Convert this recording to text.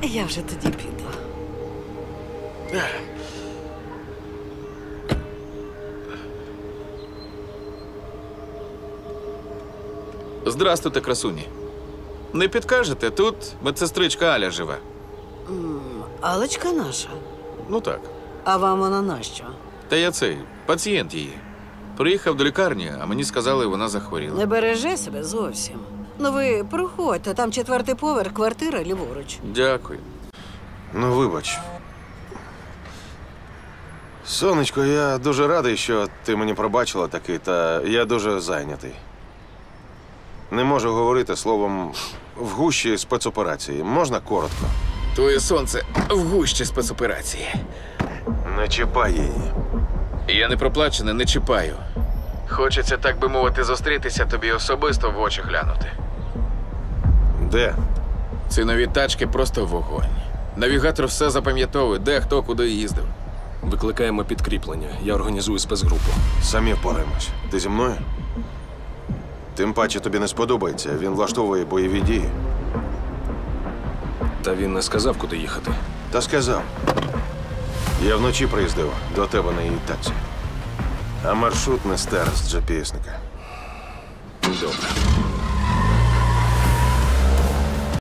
я вже тоді піду. Здрастуйте, красуні. Не підкажете, тут медсестричка Аля живе. Алечка наша. Ну так. А вам вона нащо? Та я цей, пацієнт її. Приїхав до лікарні, а мені сказали, вона захворіла. Не береже себе зовсім. Ну ви проходьте, там 4-й поверх, квартира ліворуч. Дякую. Ну, вибач. Сонечко, я дуже радий, що ти мені пробачила таки, та я дуже зайнятий. Не можу говорити словом в гущі спецоперації. Можна коротко? Твоє сонце в гущі спецоперації. Не чіпай її. Я не проплачене, не чіпаю. Хочеться, так би мовити, зустрітися тобі особисто в очі глянути. Де? Ці нові тачки просто вогонь. Навігатор все запам'ятовує, де, хто, куди їздив. Викликаємо підкріплення. Я організую спецгрупу. Самі впораємось. Ти зі мною? Тим паче тобі не сподобається. Він влаштовує бойові дії. Та він не сказав, куди їхати. Та сказав. Я вночі приїздив до тебе на її таксі. А маршрут не стер з GPS-ника. Добре.